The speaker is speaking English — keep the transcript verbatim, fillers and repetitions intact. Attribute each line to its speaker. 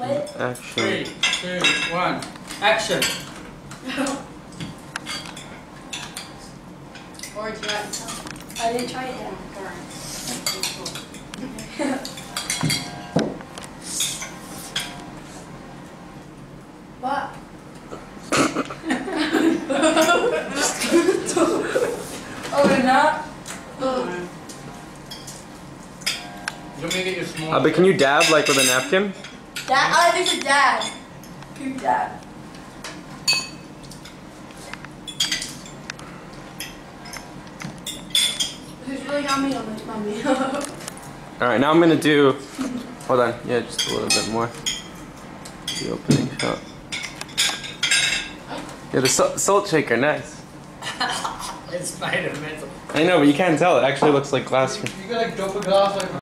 Speaker 1: Wait.
Speaker 2: Action.
Speaker 3: Three, two, one, action.
Speaker 1: Or do you like to I didn't try it yet. What? Oh, we're not?
Speaker 3: You want me to get your small?
Speaker 2: Uh, but can you dab like with a napkin?
Speaker 1: Dad? I think it's dad. Good dad. It's really yummy on my tummy.
Speaker 2: Alright, now I'm gonna do. Hold on, yeah, just a little bit more. The opening shot. Yeah, the salt, salt shaker, nice.
Speaker 3: It's made of metal.
Speaker 2: I know, but you can't tell. It actually looks like glass.
Speaker 3: You gotta drop a glass over.